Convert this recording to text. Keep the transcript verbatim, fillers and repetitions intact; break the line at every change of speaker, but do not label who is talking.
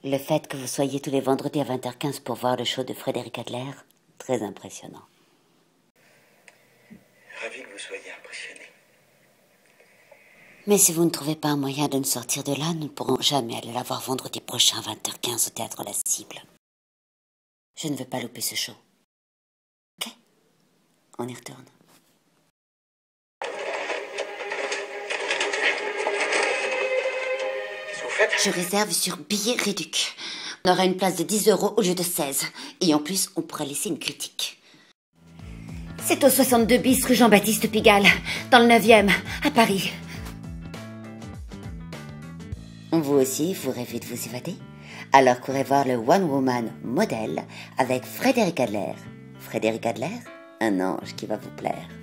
Le fait que vous soyez tous les vendredis à vingt heures quinze pour voir le show de Frédéric Adler, très impressionnant.
Ravi que vous soyez impressionné.
Mais si vous ne trouvez pas un moyen de nous sortir de là, nous ne pourrons jamais aller la voir vendredi prochain à vingt heures quinze au Théâtre La Cible. Je ne veux pas louper ce show. Ok? On y retourne.
Qu'est-ce que vous faites?
Je réserve sur Billet Réduc. On aura une place de dix euros au lieu de seize. Et en plus, on pourra laisser une critique. C'est au soixante-deux bis rue Jean-Baptiste Pigalle, dans le neuvième, à Paris. Vous aussi, vous rêvez de vous évader? Alors courez voir le One Woman Model avec Frédéric Adler. Frédéric Adler, un ange qui va vous plaire.